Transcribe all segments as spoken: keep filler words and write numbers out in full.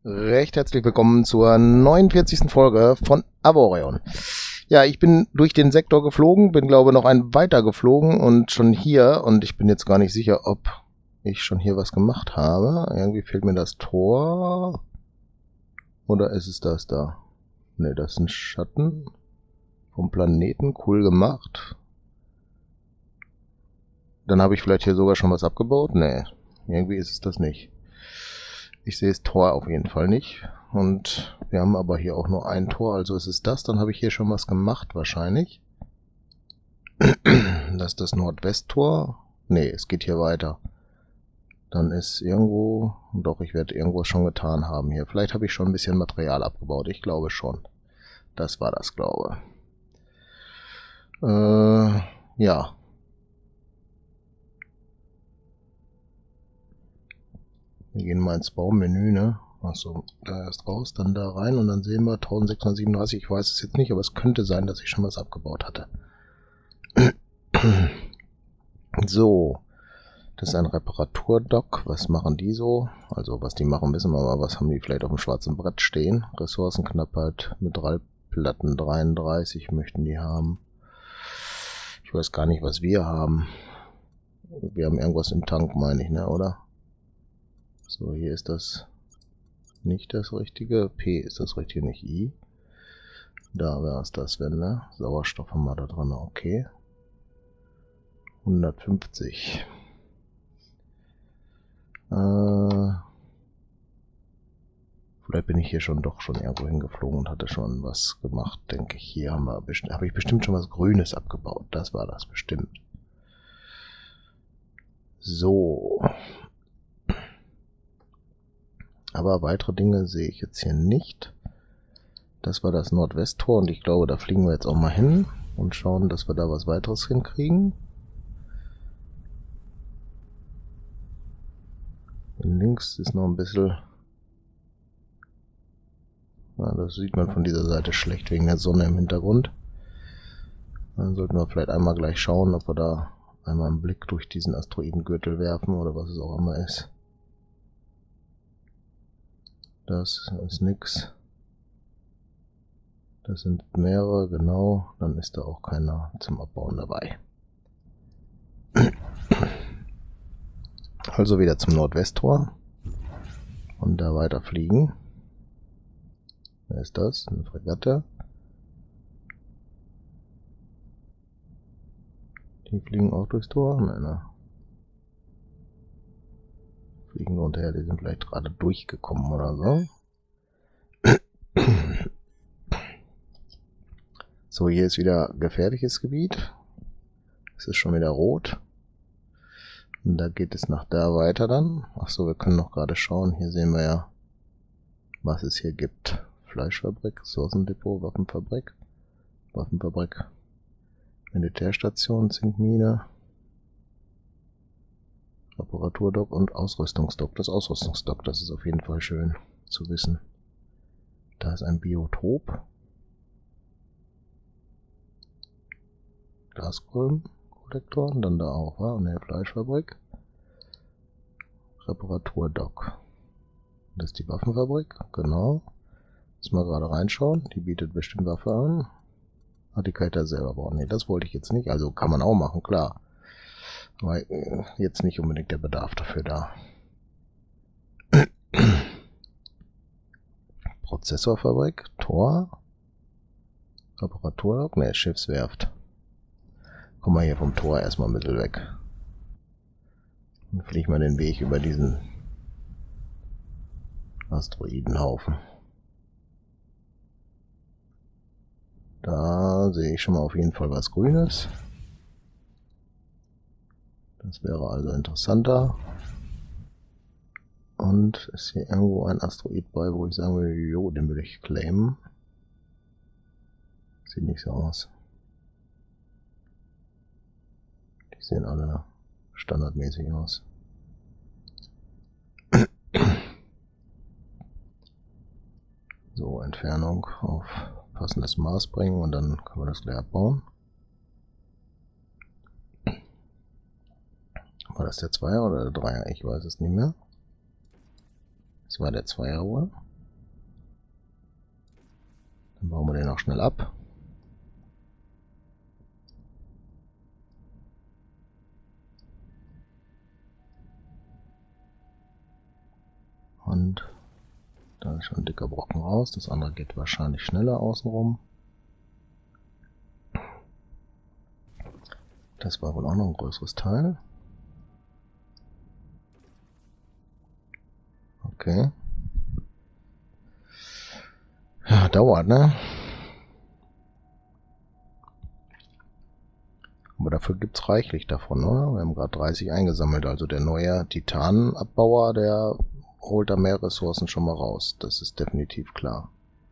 Recht herzlich willkommen zur neunundvierzigsten Folge von Avorion. Ja, ich bin durch den Sektor geflogen, bin glaube noch ein weiter geflogen und schon hier, und ich bin jetzt gar nicht sicher, ob ich schon hier was gemacht habe. Irgendwie fehlt mir das Tor. Oder ist es das da? Ne, das ist ein Schatten vom Planeten. Cool gemacht. Dann habe ich vielleicht hier sogar schon was abgebaut. Ne, irgendwie ist es das nicht. Ich sehe das Tor auf jeden Fall nicht. Und wir haben aber hier auch nur ein Tor, also ist es das. Dann habe ich hier schon was gemacht wahrscheinlich. Das ist das Nordwesttor. Ne, es geht hier weiter. Dann ist irgendwo... Doch, ich werde irgendwo schon getan haben hier. Vielleicht habe ich schon ein bisschen Material abgebaut. Ich glaube schon. Das war das, glaube ich. Äh, ja. Wir gehen mal ins Baumenü, ne? Achso, da erst raus, dann da rein und dann sehen wir eintausendsechshundertsiebenunddreißig. Ich weiß es jetzt nicht, aber es könnte sein, dass ich schon was abgebaut hatte. So, das ist ein Reparaturdock. Was machen die so? Also, was die machen, wissen wir mal. Was haben die vielleicht auf dem schwarzen Brett stehen? Ressourcenknappheit, Metallplatten dreiunddreißig möchten die haben. Ich weiß gar nicht, was wir haben. Wir haben irgendwas im Tank, meine ich, ne, oder? So, hier ist das nicht das richtige. P ist das richtige, nicht I. Da wäre es das, wenn, ne? Sauerstoff haben wir da dran, okay. hundertfünfzig. Äh, vielleicht bin ich hier schon doch schon irgendwo hingeflogen und hatte schon was gemacht, denke ich. Hier haben wir habe ich bestimmt schon was Grünes abgebaut. Das war das bestimmt. So. Aber weitere Dinge sehe ich jetzt hier nicht. Das war das Nordwesttor und ich glaube, da fliegen wir jetzt auch mal hin und schauen, dass wir da was weiteres hinkriegen. Links ist noch ein bisschen... Ja, das sieht man von dieser Seite schlecht wegen der Sonne im Hintergrund. Dann sollten wir vielleicht einmal gleich schauen, ob wir da einmal einen Blick durch diesen Asteroidengürtel werfen oder was es auch immer ist. Das ist nix. Das sind mehrere, genau. Dann ist da auch keiner zum Abbauen dabei. Also wieder zum Nordwesttor. Und da weiter fliegen. Wer ist das? Eine Fregatte. Die fliegen auch durchs Tor? Nein, nein. Fliegen runterher, die sind vielleicht gerade durchgekommen oder so. So, hier ist wieder gefährliches Gebiet. Es ist schon wieder rot. Und da geht es nach da weiter dann. Achso, wir können noch gerade schauen. Hier sehen wir ja, was es hier gibt. Fleischfabrik, Ressourcendepot, Waffenfabrik. Waffenfabrik. Militärstation, Zinkmine. Reparaturdock und Ausrüstungsdock. Das Ausrüstungsdock, das ist auf jeden Fall schön zu wissen. Da ist ein Biotop. Glaskolbenkollektor und dann da auch, ja, eine Fleischfabrik. Reparaturdock. Das ist die Waffenfabrik, genau. Müssen wir gerade reinschauen. Die bietet bestimmt Waffe an. Ah, die kann ich da selber bauen. Ne, das wollte ich jetzt nicht. Also kann man auch machen, klar. Aber jetzt nicht unbedingt der Bedarf dafür da. Prozessorfabrik, Tor, Reparaturdock, ne, Schiffswerft. Komm mal hier vom Tor erstmal ein bisschen weg. Und flieg mal den Weg über diesen Asteroidenhaufen. Da sehe ich schon mal auf jeden Fall was Grünes. Das wäre also interessanter. Und ist hier irgendwo ein Asteroid bei, wo ich sagen würde, jo, den würde ich claimen. Sieht nicht so aus. Die sehen alle standardmäßig aus. So, Entfernung auf passendes Maß bringen und dann können wir das gleich abbauen. War das der Zweier oder der Dreier? Ich weiß es nicht mehr. Das war der Zweier wohl. Dann bauen wir den auch schnell ab. Und da ist schon ein dicker Brocken raus. Das andere geht wahrscheinlich schneller außenrum. Das war wohl auch noch ein größeres Teil. Okay. Ja, dauert, ne? Aber dafür gibt es reichlich davon, oder? Wir haben gerade dreißig eingesammelt. Also der neue Titanenabbauer, der holt da mehr Ressourcen schon mal raus. Das ist definitiv klar.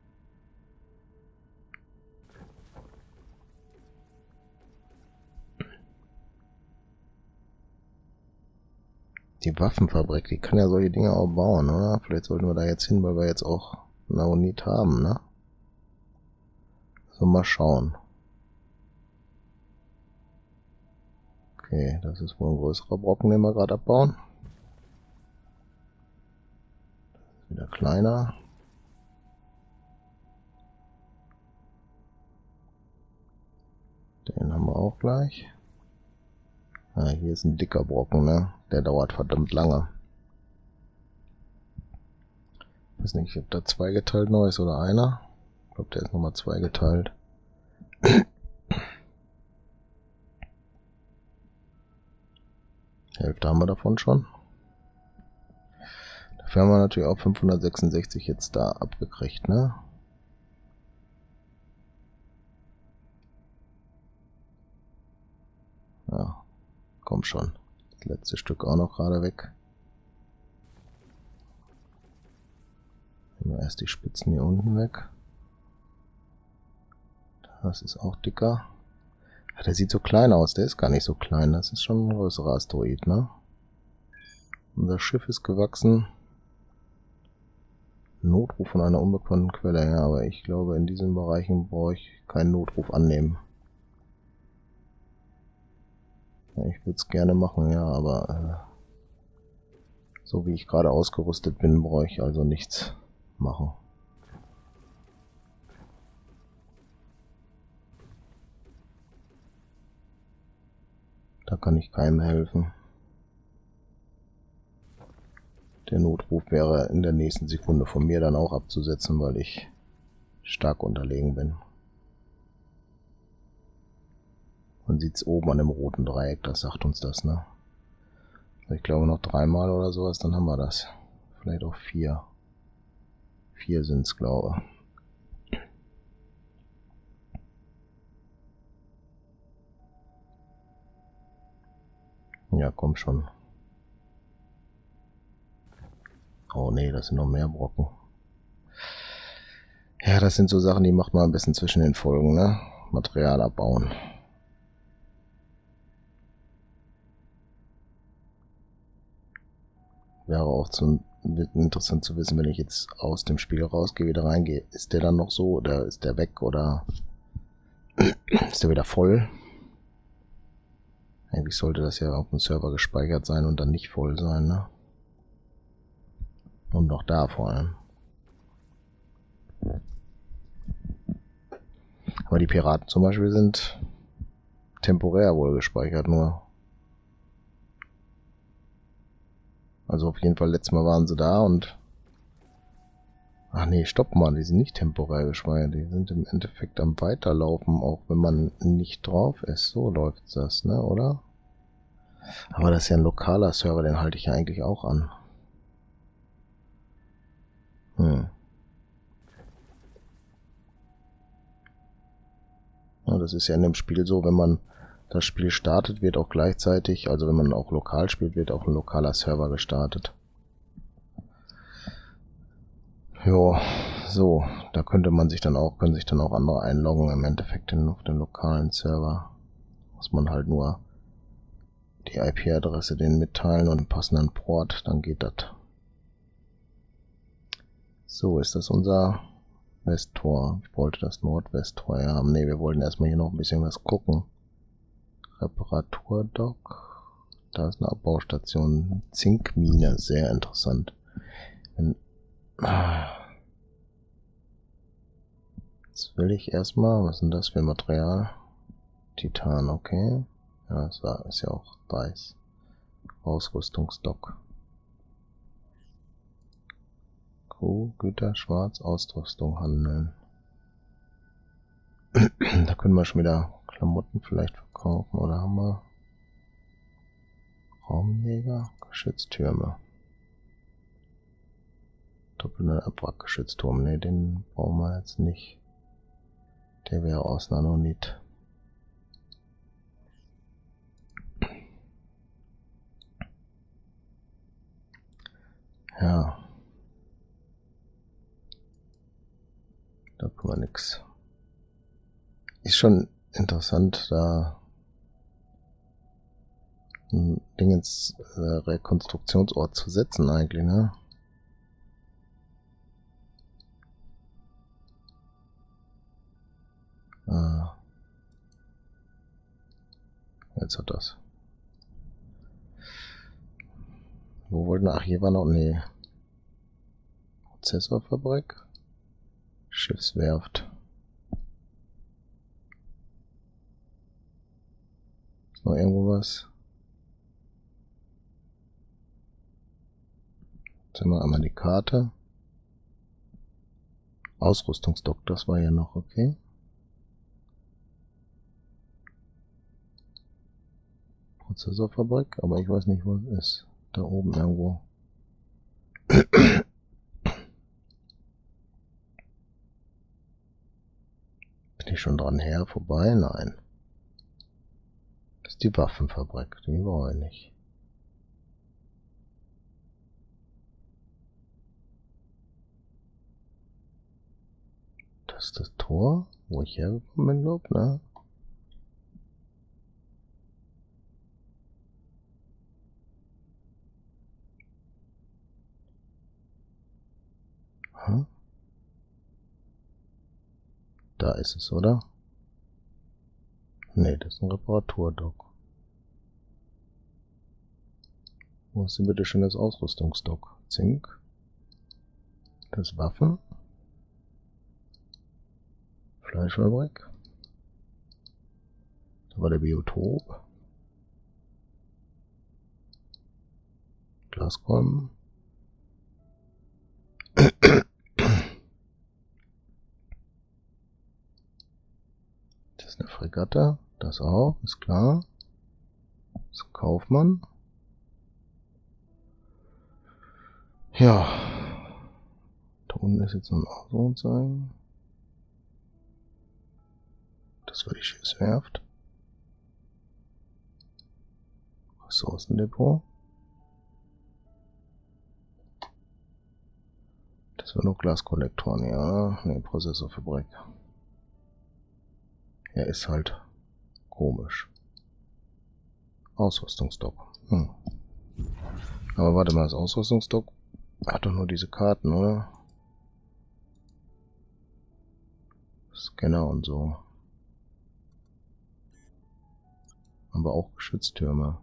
Die Waffenfabrik, die kann ja solche Dinge auch bauen, oder? Vielleicht sollten wir da jetzt hin, weil wir jetzt auch Naonit haben, ne? So, mal schauen. Okay, das ist wohl ein größerer Brocken, den wir gerade abbauen. Das ist wieder kleiner. Den haben wir auch gleich. Ah, hier ist ein dicker Brocken, ne? Der dauert verdammt lange. Ich weiß nicht, ob da zweigeteilt neu ist oder einer. Ich glaube, der ist nochmal zweigeteilt. Hälfte haben wir davon schon. Dafür haben wir natürlich auch fünfhundertsechsundsechzig jetzt da abgekriegt, ne? Ja, komm schon. Das letzte Stück auch noch gerade weg. Nehmen wir erst die Spitzen hier unten weg. Das ist auch dicker. Ja, der sieht so klein aus, der ist gar nicht so klein. Das ist schon ein größerer Asteroid, ne? Unser Schiff ist gewachsen. Notruf von einer unbekannten Quelle, ja, aber ich glaube, in diesen Bereichen brauche ich keinen Notruf annehmen. Ja, ich würde es gerne machen, ja, aber äh, so wie ich gerade ausgerüstet bin, brauche ich also nichts machen. Da kann ich keinem helfen. Der Notruf wäre in der nächsten Sekunde von mir dann auch abzusetzen, weil ich stark unterlegen bin. Man sieht es oben an dem roten Dreieck, das sagt uns das, ne? Ich glaube noch dreimal oder sowas, dann haben wir das. Vielleicht auch vier. Vier sind es, glaube ich. Ja, komm schon. Oh nee, das sind noch mehr Brocken. Ja, das sind so Sachen, die macht man ein bisschen zwischen den Folgen, ne? Material abbauen. Wäre auch zu, interessant zu wissen, wenn ich jetzt aus dem Spiel rausgehe, wieder reingehe. Ist der dann noch so oder ist der weg oder ist der wieder voll? Eigentlich sollte das ja auf dem Server gespeichert sein und dann nicht voll sein, ne? Und noch da vor allem. Aber die Piraten zum Beispiel sind temporär wohl gespeichert nur. Also auf jeden Fall, letztes Mal waren sie da und... Ach nee, stopp mal, die sind nicht temporär gespeichert. Die sind im Endeffekt am Weiterlaufen, auch wenn man nicht drauf ist. So läuft das, ne, oder? Aber das ist ja ein lokaler Server, den halte ich ja eigentlich auch an. Hm. Ja, das ist ja in dem Spiel so, wenn man das Spiel startet, wird auch gleichzeitig, also wenn man auch lokal spielt, wird auch ein lokaler Server gestartet. Jo, so, da könnte man sich dann auch, können sich dann auch andere einloggen, im Endeffekt in, auf den lokalen Server. Muss man halt nur die I P-Adresse denen mitteilen und einen passenden Port, dann geht das. So, ist das unser Westtor. Ich wollte das Nordwesttor haben. Ne, wir wollten erstmal hier noch ein bisschen was gucken. Reparaturdock. Da ist eine Abbaustation. Zinkmine, sehr interessant. Wenn, das will ich erstmal? Was ist denn das für Material? Titan, okay. Ja, das ist ja auch weiß. Ausrüstungsdock. Crew, Güter, Schwarz, Ausrüstung handeln. Da können wir schon wieder Klamotten vielleicht verkaufen, oder haben wir Raumjäger, Geschütztürme. Doppelter Abwrackgeschützturm, ne, den brauchen wir jetzt nicht. Der wäre aus Nanonit. Ja. Da können wir nix. Ist schon interessant, da ein Ding ins äh, Rekonstruktionsort zu setzen eigentlich, ne? Ah. Jetzt hat das. Wo wollten wir? Ach, hier war noch, nee. Prozessorfabrik. Schiffswerft. Ist noch irgendwo was? Jetzt haben wir einmal die Karte. Ausrüstungsdock, das war ja noch okay. Prozessorfabrik, aber ich weiß nicht, wo es ist. Da oben irgendwo. Bin ich schon dran her? Vorbei? Nein. Das ist die Waffenfabrik, die brauche ich nicht. Das ist das Tor, wo ich hergekommen bin, glaub, ne? Hm? Da ist es, oder? Ne, das ist ein Reparaturdock. Wo ist denn bitte schon das Ausrüstungsdock? Zink. Das Waffen. Fleischfabrik. Da war der Biotop. Glaskolben. Das ist eine Fregatte. Das auch, ist klar. Das ist ein Kaufmann. Ja. Da unten ist jetzt noch ein Auto sein. Das war die Schiffswerft. Ressourcendepot. Das war noch Glaskollektoren, ja. Ne, Prozessorfabrik. Ja, ist halt komisch. Ausrüstungsdock. Hm. Aber warte mal, das Ausrüstungsdock hat doch nur diese Karten, oder? Scanner und so. Aber auch Geschütztürme.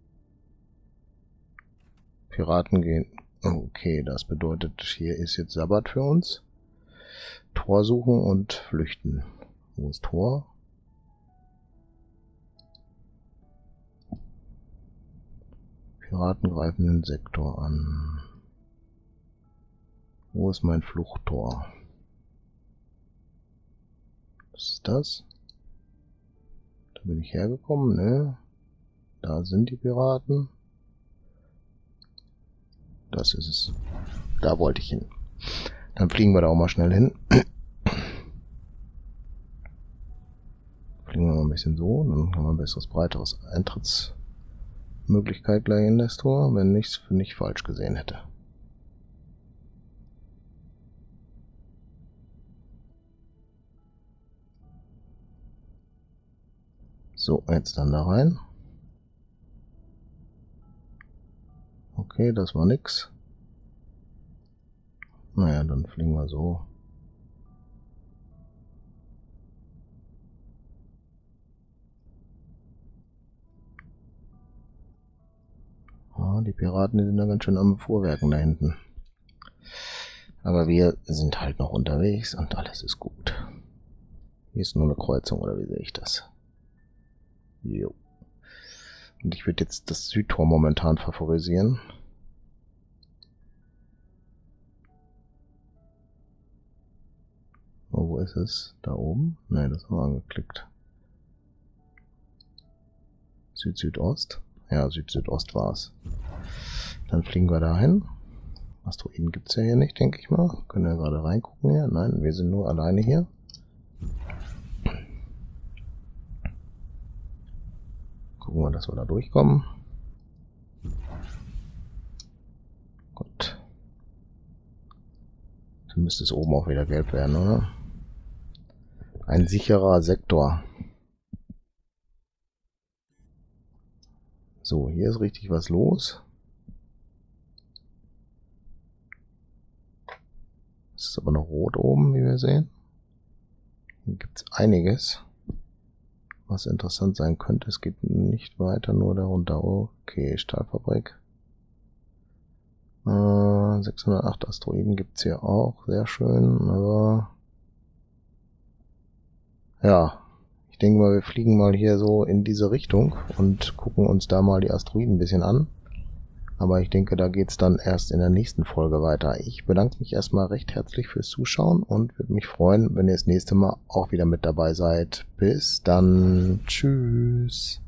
Piraten gehen. Okay, das bedeutet, hier ist jetzt Sabbat für uns. Tor suchen und flüchten. Wo ist Tor? Piraten greifen den Sektor an. Wo ist mein Fluchttor? Was ist das? Da bin ich hergekommen, ne? Da sind die Piraten. Das ist es. Da wollte ich hin. Dann fliegen wir da auch mal schnell hin. Fliegen wir mal ein bisschen so, dann haben wir ein besseres, breiteres Eintrittsmöglichkeit gleich in das Tor, wenn ich es nicht falsch gesehen hätte. So, jetzt dann da rein. Okay, das war nix. Naja, dann fliegen wir so. Ja, die Piraten, die sind da ganz schön am Vorwerken da hinten. Aber wir sind halt noch unterwegs und alles ist gut. Hier ist nur eine Kreuzung, oder wie sehe ich das? Jo. Und ich würde jetzt das Südtor momentan favorisieren. Oh, wo ist es? Da oben? Nein, das haben wir angeklickt. Süd-Südost? Ja, Süd-Südost war es. Dann fliegen wir dahin. Asteroiden gibt es ja hier nicht, denke ich mal. Können wir gerade reingucken hier? Nein, wir sind nur alleine hier. Gucken wir, dass wir da durchkommen. Gut. Dann müsste es oben auch wieder gelb werden, oder? Ein sicherer Sektor. So, hier ist richtig was los. Es ist aber noch rot oben, wie wir sehen. Hier gibt es einiges, was interessant sein könnte. Es geht nicht weiter, nur darunter. Okay, Stahlfabrik. Äh, sechshundertacht Asteroiden gibt es hier auch. Sehr schön, aber... Ja, ich denke mal, wir fliegen mal hier so in diese Richtung und gucken uns da mal die Asteroiden ein bisschen an. Aber ich denke, da geht's dann erst in der nächsten Folge weiter. Ich bedanke mich erstmal recht herzlich fürs Zuschauen und würde mich freuen, wenn ihr das nächste Mal auch wieder mit dabei seid. Bis dann. Tschüss.